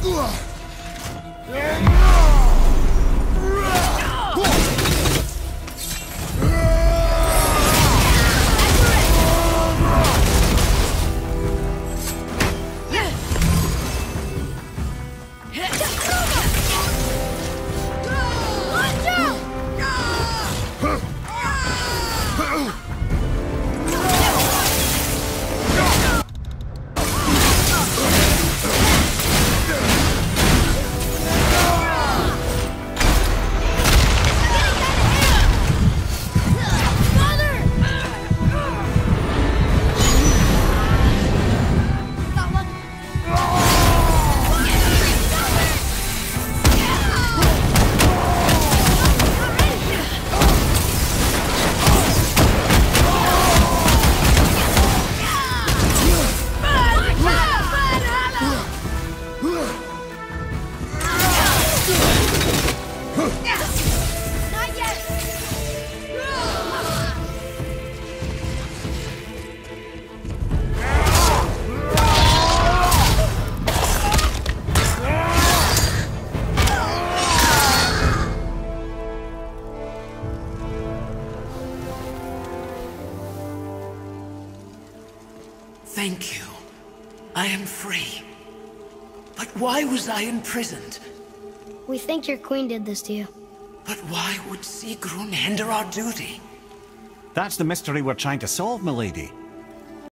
Thank you. I am free. But why was I imprisoned? We think your queen did this to you. But why would Sigrun hinder our duty? That's the mystery we're trying to solve, milady.